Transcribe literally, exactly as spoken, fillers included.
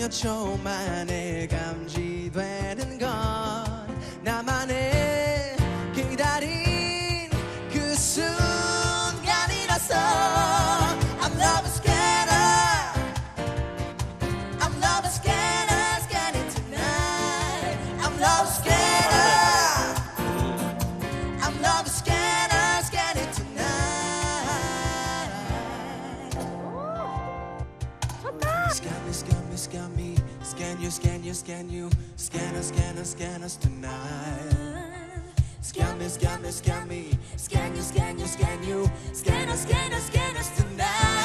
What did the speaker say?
몇 초 만에 감지되는 건 나만의 기다린 그 순간이라서 I'm love scanner I'm love scanner scanning tonight I'm love scanner I'm love scanner scanning tonight Scan me, scan me, scan me Scan you, scan you, scan you Scan us, scan us, scan us tonight Scan me, scan me, scan me Scan you, scan you, scan you Scan us, scan us, scan us tonight